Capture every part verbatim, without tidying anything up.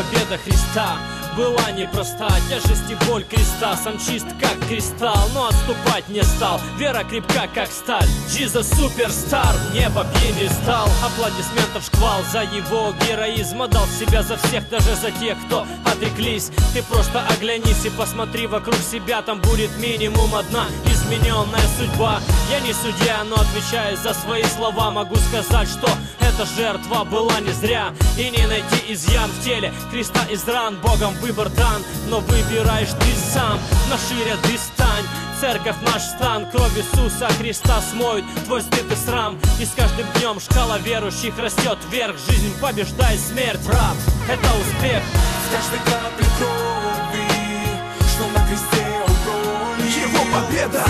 победа Христа была непроста, тяжесть и боль креста. Сам чист как кристалл, но отступать не стал. Вера крепка как сталь, Jesus суперстар. Небо пьедестал, аплодисментов шквал. За его героизм отдал себя за всех, даже за тех, кто отреклись. Ты просто оглянись и посмотри вокруг себя. Там будет минимум одна измененная судьба. Я не судья, но отвечая за свои слова, могу сказать, что эта жертва была не зря. И не найти изъян в теле Христа из ран. Богом выбор дан, но выбираешь ты сам. На шире ты стань, церковь наш стан. Кровь Иисуса Христа смоет твой стыд и срам. И с каждым днем шкала верующих растет вверх. Жизнь побеждает смерть, брат, это успех. С каждой каплей крови, что на кресте угроли, Его победа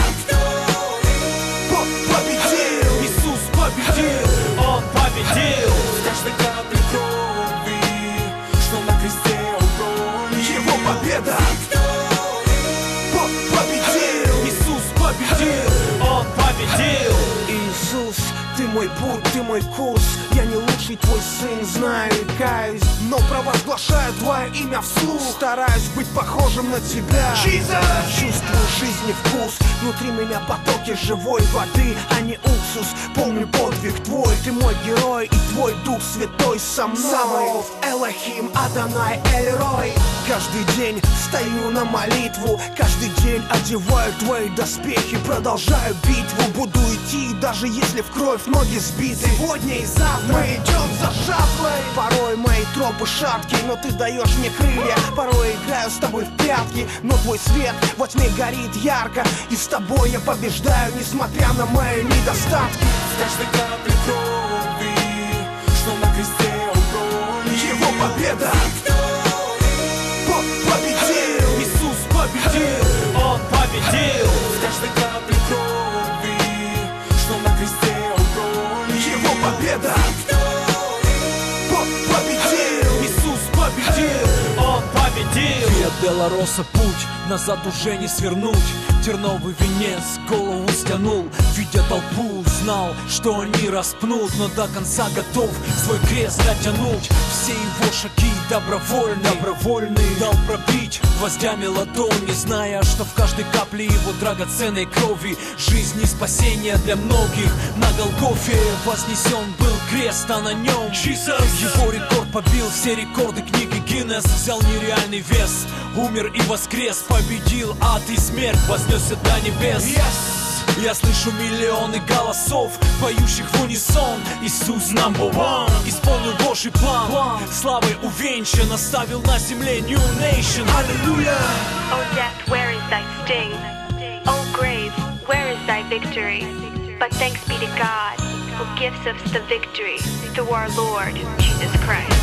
победил, Иисус победил, Он победил. с каждой каплей крови, что на кресте угроли, Его победа победил, Иисус победил, Он победил. Иисус, ты мой путь, ты мой курс. Я не лучший твой сын, знаю и каюсь, но провозглашаю твое имя вслух. Стараюсь быть похожим на тебя, Jesus! Чувствую жизни вкус, внутри меня потоки живой воды, а не уксус. Помню подвиг твой, ты мой герой, и твой дух святой со мной. Элохим, Адонай, Эль-Рой. Каждый день стою на молитву, каждый день одеваю твои доспехи, продолжаю битву, буду идти, даже если в кровь ноги сбиты. Сегодня и завтра мы идем за жатвой. Порой мои тропы шаткие, но ты даешь мне крылья. Порой играю с тобой в прятки, но твой свет во тьме горит ярко. И с тобой я побеждаю, несмотря на мои недостатки. с каждой каплей крови, что на кресте угроли, Его победа победил, Иисус победил, Он победил. с каждой каплей крови, что на кресте угроли, Его победа победил, Иисус победил. Он победил. Виа Долороса путь, назад уже не свернуть. Терновый венец голову стянул, видя толпу, знал, что они распнут, но до конца готов свой крест дотянуть. Все его шаги добровольные, добровольные дал пробить гвоздями ладони, зная, что в каждой капле его драгоценной крови жизнь и спасение для многих. На Голгофе вознесен был крест, а на нем Jesus. Его рекорд побил все рекорды книги Гиннес, взял нереальный вес, умер и воскрес, победил ад и смерть, вознесся до небес. Yes! Я слышу миллионы голосов, поющих в унисон. Иисус number one, исполнил Божий план, славой увенчан, оставил на земле new nation. Аллилуйя! O death, where is thy sting? O grave, where is thy victory? But thanks be to God, who gives us the victory through our Lord Jesus Christ.